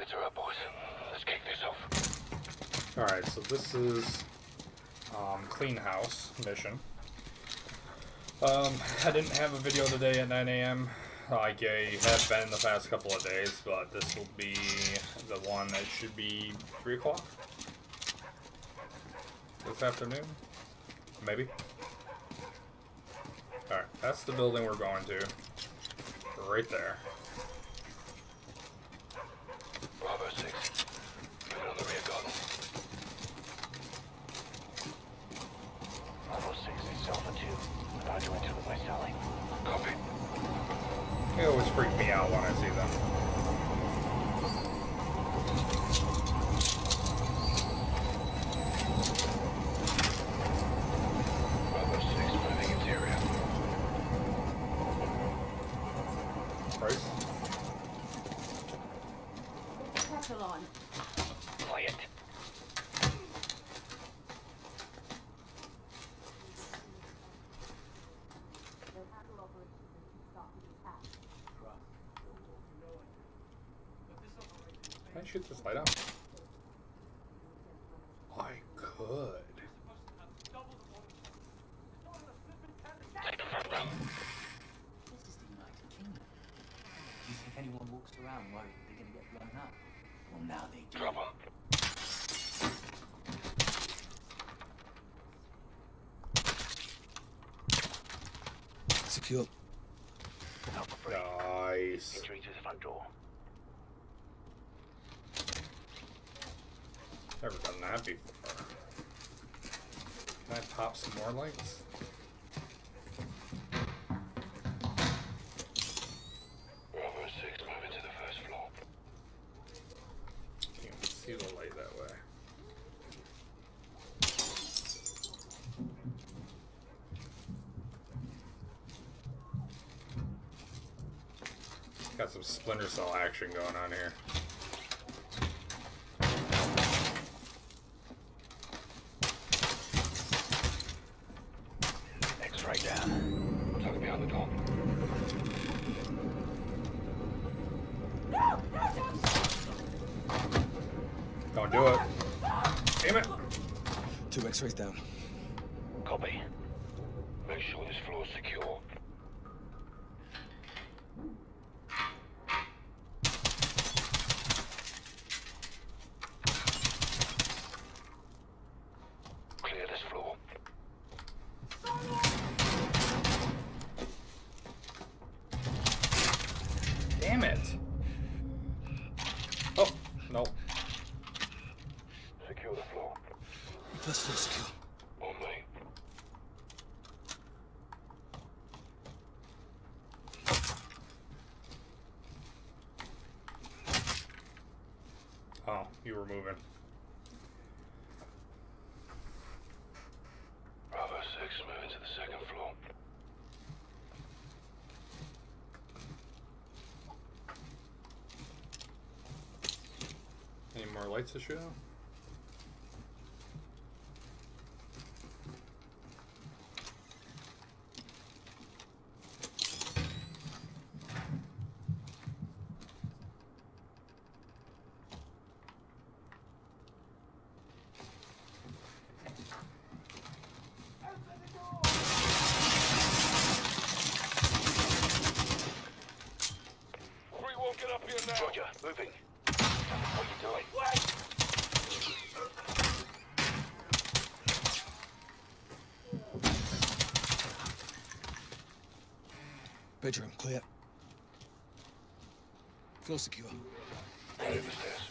her up, boys. Let's kick this off. Alright, so this is clean house mission. I didn't have a video today at 9 a.m. like I have been the past couple of days, but this will be the one that should be 3 o'clock this afternoon, maybe. Alright, that's the building we're going to. Right there. Bravo 6. Moving on the rear guard. Bravo 6 is Alpha 2. About to enter the West Alley. Copy. They always freak me out when I see them. Bravo 6 moving interior. Price? Pressure on. Quiet. Can I shoot this light out? I could. Take the front row. This is the United Kingdom. Do you think anyone walks around worried they're going to get blown up? Well, now they do. Drop 'em. Secure. Alpha 3. Nice. Entering to the front door. Never done that before. Can I pop some more lights? Bravo 6 moving to the first floor. Can't even see the light that way. Got some Splinter Cell action going on here. X-ray down. Looks like it's behind the door. Don't do it. Damn it. 2 X-rays down. Copy. Make sure this floor is secure. Clear this floor. Damn it. Oh, no. Secure the floor. First floor secure. On me. Oh, you were moving. Bravo 6 moving to the second floor. Any more lights to shoot out? Get up here now. Roger, moving. What are you doing? Bedroom clear. Floor secure. Clear the stairs.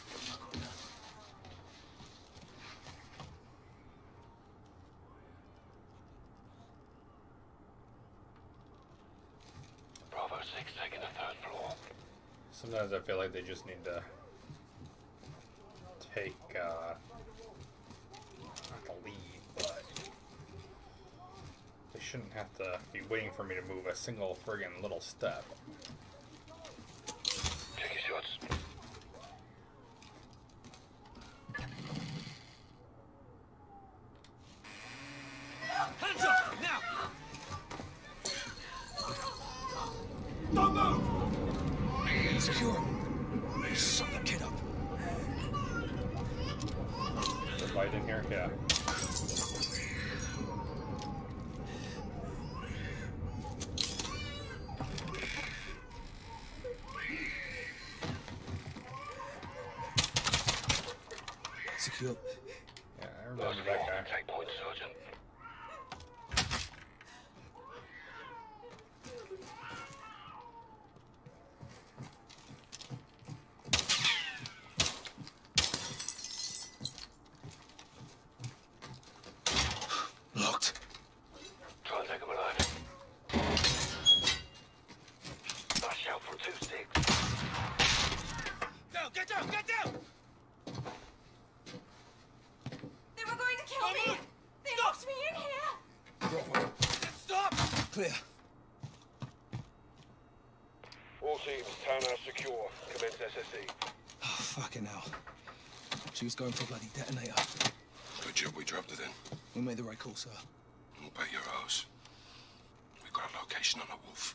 Bravo 6 taking the third floor. Sometimes I feel like they just need to take, not the lead, but they shouldn't have to be waiting for me to move a single friggin' little step. Take your shots. Hands up! Now! Don't move! Secure. Shut the kid up. The light in here? Yeah. Secure. Yeah, I remember that guy. Take point, Sergeant. Locked. Try and take him alive. Nice shout from 2 sticks. Down, get down, get down! They were going to kill me! They locked me in here! Stop! Clear. All teams, townhouse secure. Commence SSE. Oh, fucking hell. She was going for a bloody detonator. Good job we dropped it in. We made the right call, sir. We'll bet your house. We got a location on the wolf.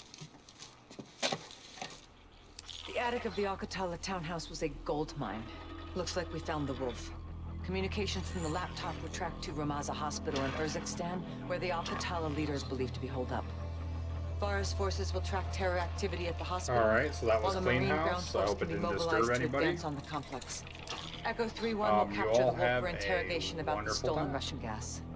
The attic of the Al-Qatala townhouse was a gold mine. Looks like we found the wolf. Communications from the laptop were tracked to Ramaza Hospital in Urzikstan, where the Al-Qatala leader is believed to be holed up. Farah's forces will track terror activity at the hospital. Alright, so that was while the Clean Marine ground House. I force hope it can be didn't disturb mobilized to anybody. advance on the complex. Echo 3-1 will You capture all the wolf have for a interrogation about the wonderful stolen time. Russian gas.